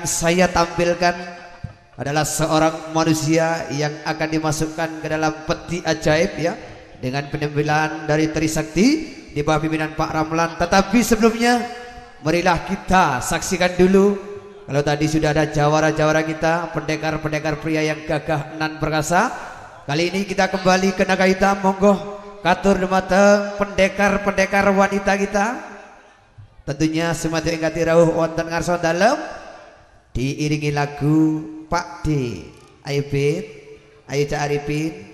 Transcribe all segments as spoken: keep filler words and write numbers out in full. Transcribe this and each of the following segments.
saya tampilkan adalah seorang manusia yang akan dimasukkan ke dalam peti ajaib ya, dengan penampilan dari Trisakti di bawah pimpinan Pak Ramlan. Tetapi sebelumnya marilah kita saksikan dulu, kalau tadi sudah ada jawara-jawara kita, pendekar-pendekar pria yang gagah nan perkasa. Kali ini kita kembali ke Naga Hitam. Monggo katur dumateng pendekar-pendekar wanita kita. Tentunya semua ingkang rawuh wonten ngarsa dalem diiringi lagu Pak D. Ayo Bet, ayo Cak Arifin.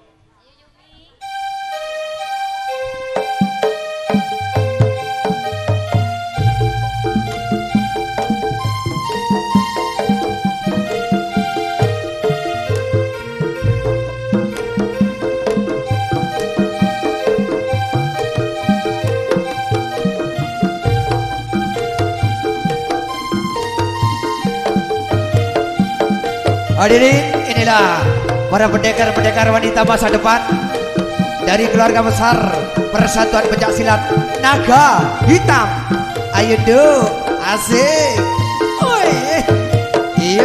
Hadirin, inilah para pendekar-pendekar wanita masa depan dari keluarga besar Persatuan Pencaksilat Naga Hitam. Ayo do, asik. Woi, iya.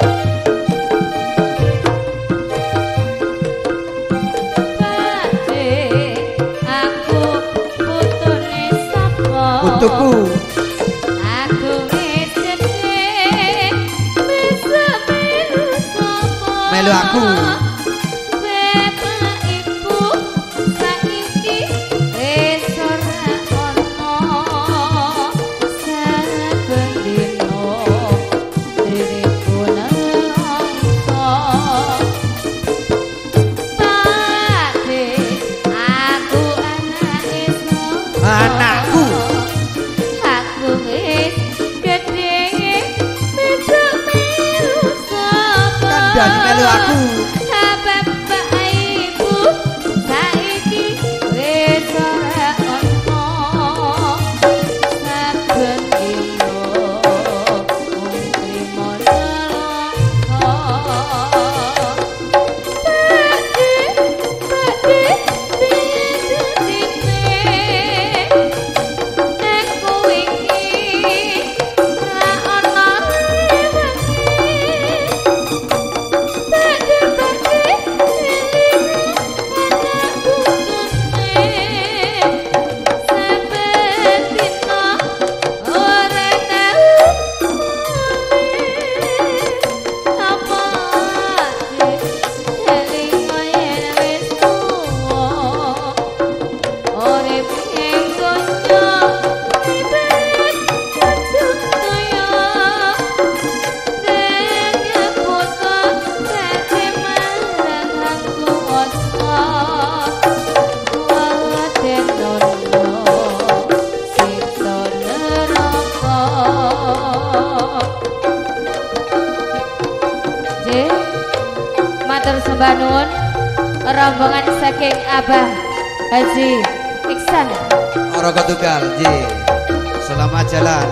Aku putune sapa? Putuku. Melu aku bapak ibu saiki wis ora ono saben dino diriku nelongso Pakde aku anake sapa anakku aku wis gedhe besok melu sapa kandhani melu aku bapak ibu saiki wis ora ono saben dino mung trimo nelongso Pakde Pakde piye dadine aku iki ra ono matur sembah nuwun rombongan saking Abah Haji Iksan Orogo Tunggal J. Selamat jalan.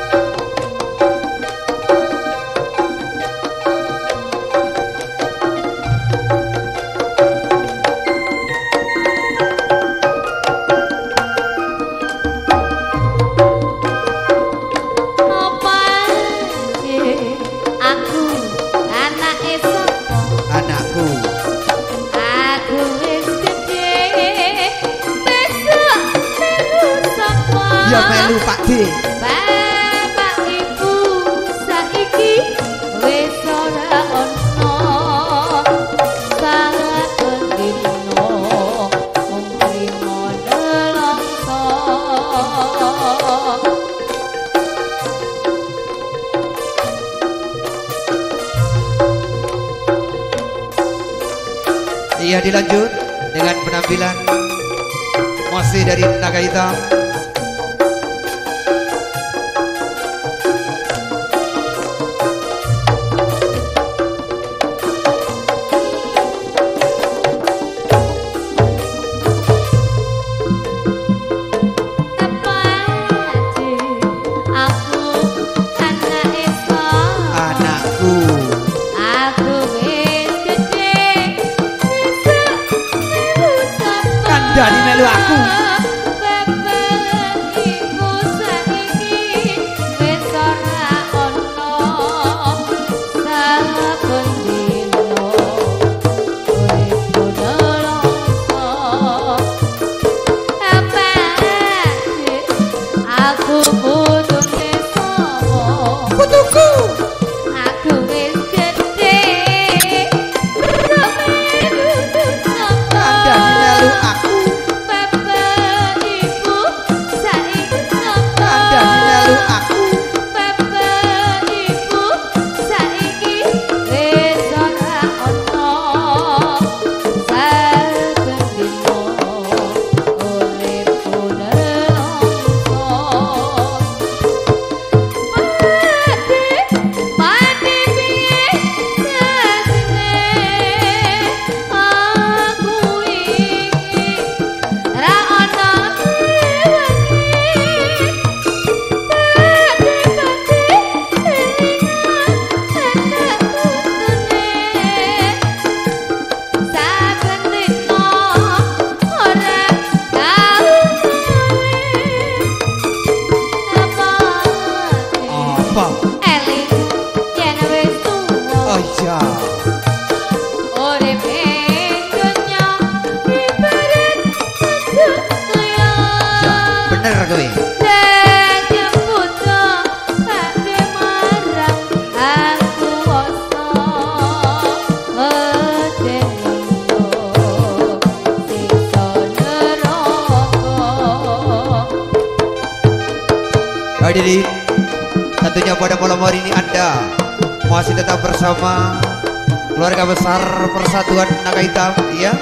Anakku aku wis gedhe besok melu sapa ya melu Pakde bapak ibu saiki wis ora ono saben dino mung trimo nelongso Iya, dilanjut dengan penampilan masih dari Naga Hitam. Anakku aku wis gedhe besok melu sapa kandhani melu aku bapak Hadirin, tentunya pada malam hari ini Anda masih tetap bersama keluarga besar Persatuan Naga Hitam, ya.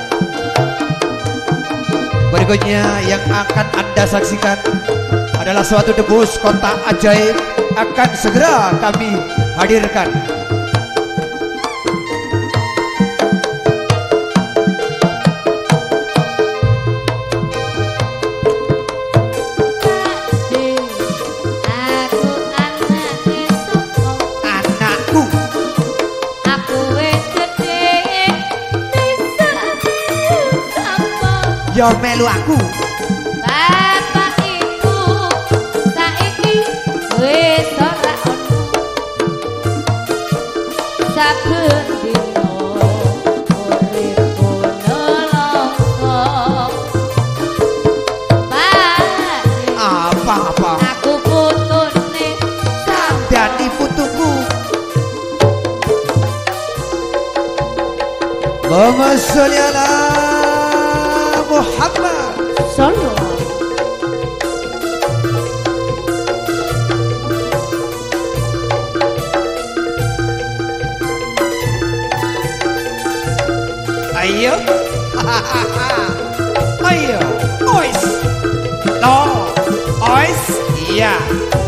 Berikutnya yang akan Anda saksikan adalah suatu debus kotak ajaib akan segera kami hadirkan. Yo melu aku. Bapak ibu saiki wis ora ono. Saben dina uripku nelongso. Pak Apa-apa? aku putune Dadi putuku. Allahumma sholli ala Muhammad. solo. Ayo. Ayo. Ois. No. Ois. Iya.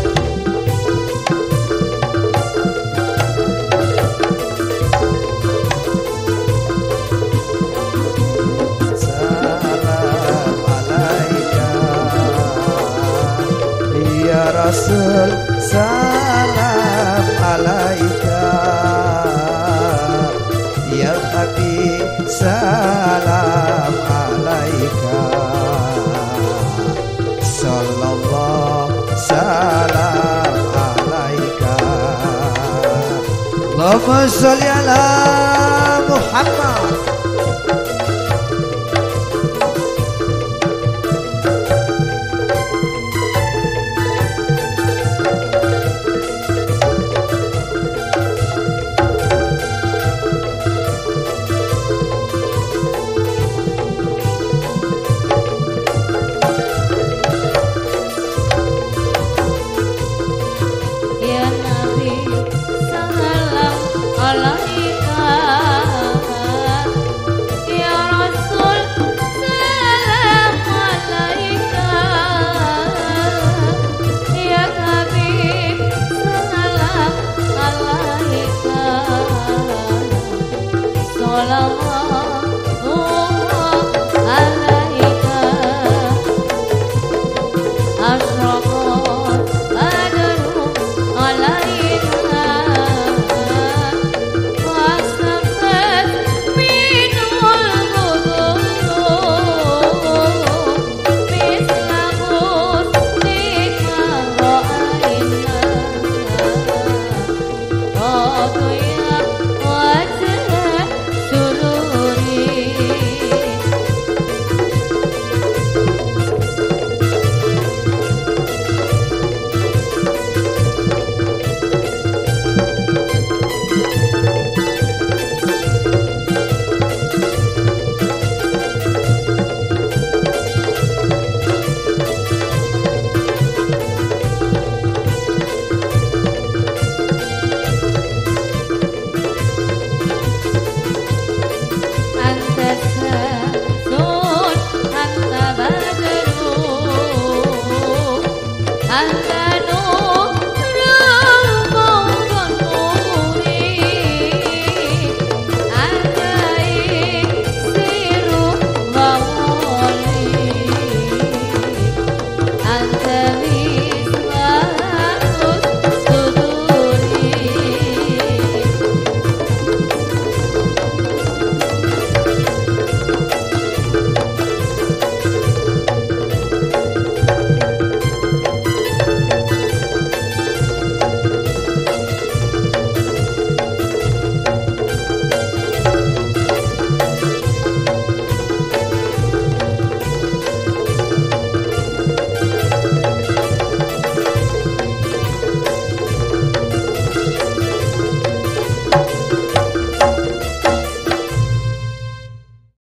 Rasul salam alaika, ya Habib salam alaika, sallallahu salam alaika. Allahumma sholli ala Muhammad. Oh,